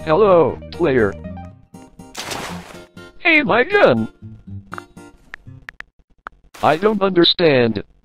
Hello, player. Hey, my gun! I don't understand.